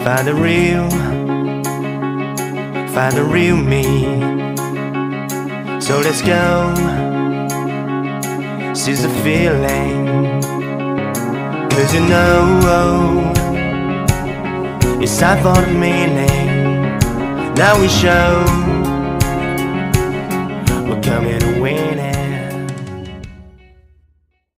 Find the real me. So let's go, seize the feeling. 'Cause you know it's time for the meaning. Now we show we're coming away.